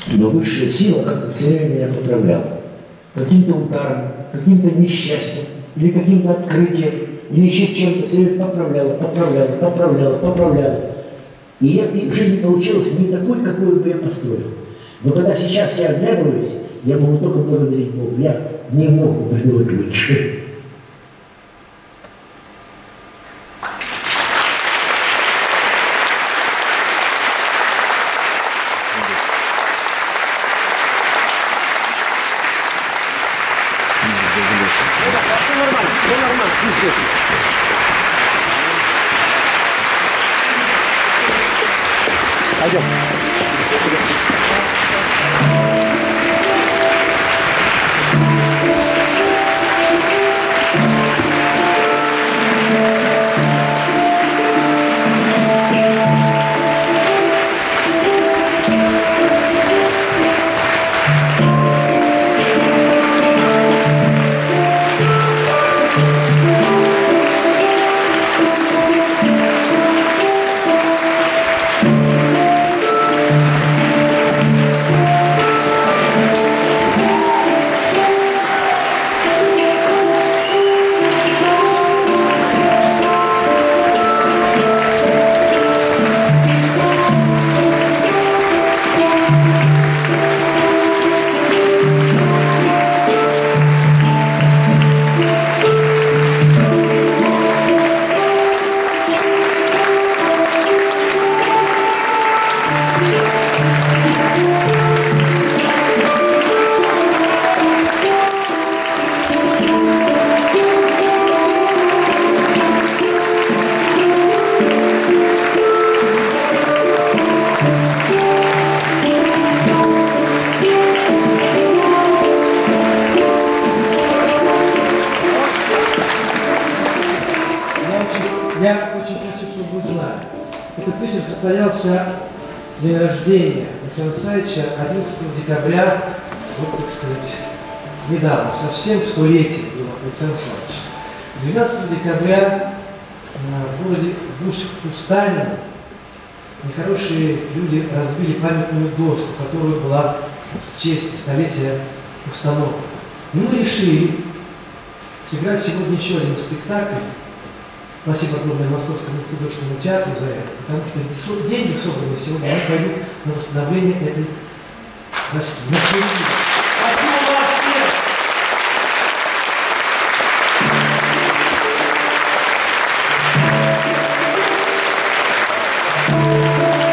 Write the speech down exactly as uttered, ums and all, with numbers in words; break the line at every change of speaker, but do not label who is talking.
Но высшая сила как-то все время меня поправляла. Каким-то ударом, каким-то несчастьем, или каким-то открытием, или еще чем-то все время поправляла, поправляла, поправляла, поправляла. И, я, и жизнь получилась не такой, какую бы я построил. Но когда сейчас я оглядываюсь, я могу только благодарить Бога. Я не мог придумать лучше.
Все нормально, все нормально, пусть. Пойдем.
Я очень хочу, чтобы вы знали. Этот вечер состоялся день рождения Александра Александровича одиннадцатого декабря, вот так сказать, недавно, совсем столетие было Александра Александровича. двенадцатого декабря в городе Усть-Кустане нехорошие люди разбили памятную доску, которая была в честь столетия установки. Мы решили сыграть сегодня еще один спектакль. Спасибо огромное Московскому художественному театру за это, потому что деньги, собранные сегодня, они пойдут на восстановление этой доски. Спасибо вам всем!